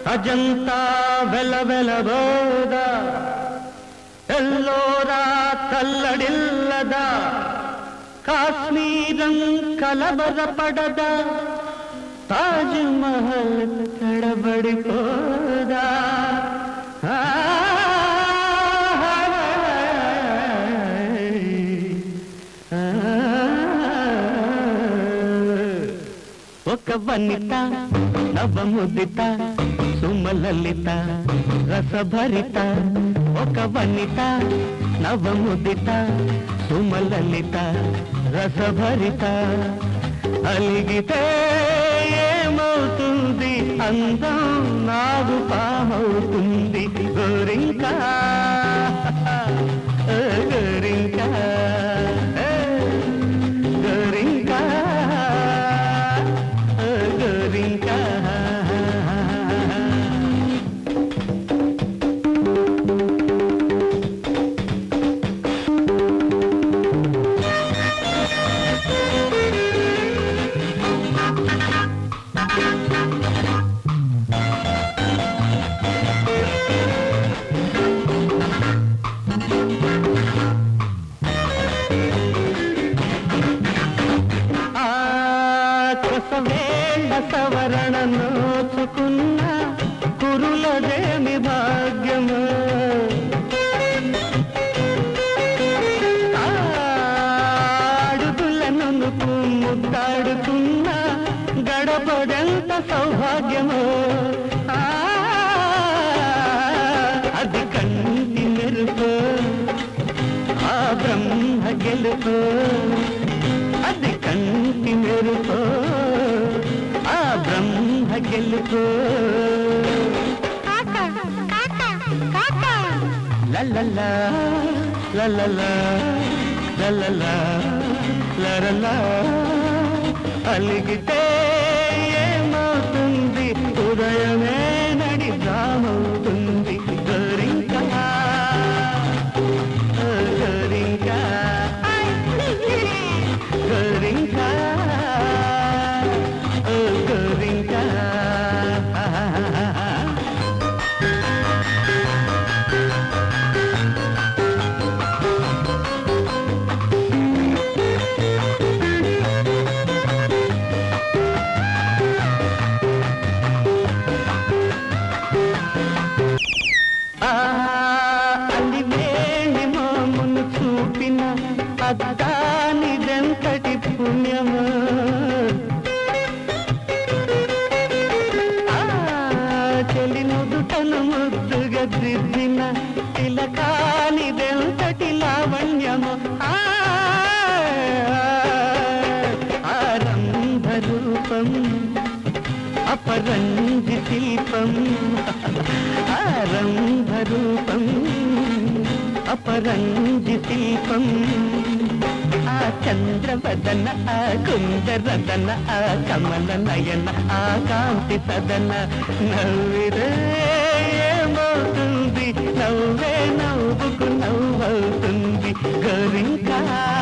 అజంతా వెల వెల బోద ఎల్లోరా తల్లడిల్లద కాశ్మీరం కలవరపడద తాజ్ మహల్ తడబడిపోదా ఒక వనిత నవముదిత సుమలలిత రసభరిత ఒక వనిత నవముదిత సుమలలిత రసభరిత అలిగితే ఏమవుతుంది అందం నాగు పామవుతుంది గోరింకా గోరింకా గోరింకా గోరింకా సవరణ నోచుకున్న కురులదేమి భాగ్యము ఆడుగులను ముద్దాడుకున్న గడపడెంత సౌభాగ్యము అది కంటి మెరుపు ఆ బ్రహ్మ గెలుపు అది కంటి మెరుపు బ్రహ్మ గెలుపు లలలా లలలా లలలా లరలా అలిగితే ఏమవుతుంది ఉదయమే నడి రామవుతుంది గోరింకా గోరింకా గోరింకా అలివేణి మామును చూపిన అద్దానిదెంతటి పుణ్యము చెలి నుదుటను ముద్దుగా దిద్దిన తిలకానిదెంతటి లావణ్యము ఆరంభ రూపం అపరంజి శిల్పం ఆరంభ రూపం అపరంజి శిల్పం ఆ చంద్రవదన ఆ కుందరదన ఆ కమల నయన ఆ కాంతి సదన నవ్విరే ఏమవుతుంది నవ్వే నవ్వుకు నవ్వవుతుంది గోరింకా